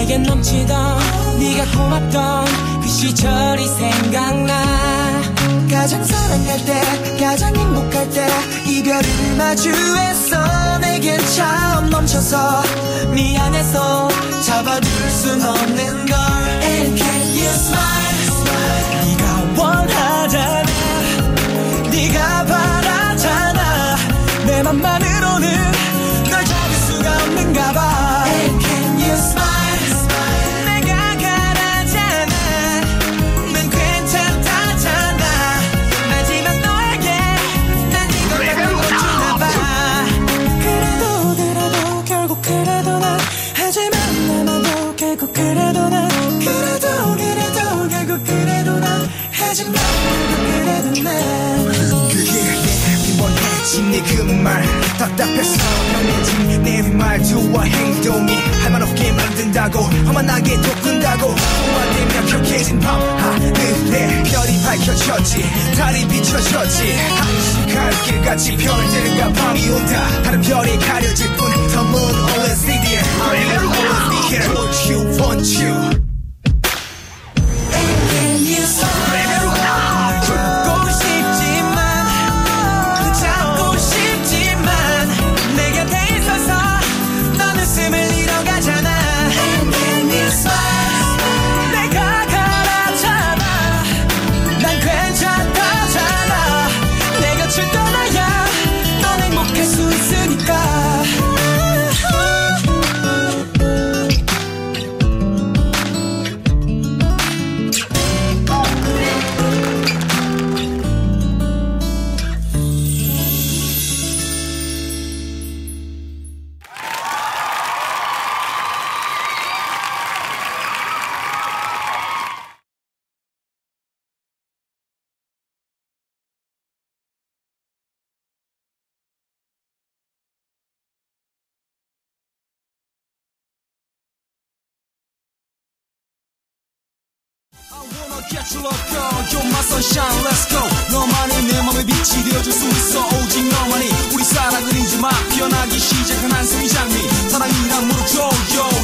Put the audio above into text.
내겐 넘치던 네가 고맙던 그 시절이 생각나. 가장 사랑할 때 가장 행복할 때 이별을 마주했어. 내겐 처음 멈춰서 미안해서 잡아둘 순 없는 걸. And can you smile? 네가 원하잖아, 네가 바라잖아. 내 맘만으로는 널 잡을 수가 없는가 봐. And can you smile? 내가 가라잖아, 난 괜찮다잖아. 하지만 너에게 난 이것만 보여주나 봐. 그래도 결국 그래도 난 하지만 나도 결국 그래도 난 그래도 결국 그래도 난 하지만 나도 그래도 난 그게 원해지 네 그 말 답답해서 변해진 내 말투와 행동이 할 말 없게 만든다고 험한하게 또 끈다고 험화되며 격해진 밤하늘에 별이 밝혀졌지, 달이 비춰졌지. 한시갈 길같이 별들과 밤이 온다. 다른 별이 가려질 뿐 The moon always be there, I will always be here. What you want you. And you smile. 죽고 싶지만 잡고 싶지만 내 곁에 있어서 넌 웃음을 잃어가잖아. And you smile. 내가 가라잖아, 난 괜찮다잖아. 내 곁을 떠나야 넌 행복할 수 있으니까. I wanna get you love girl, you're my sunshine, let's go. 너만이 내 맘에 빛이 되어줄 수 있어, 오직 너만이. 우리 사랑은 이제 막 피어나기 시작한 한숨이 장미. 사랑이란 무릎 줘, yo.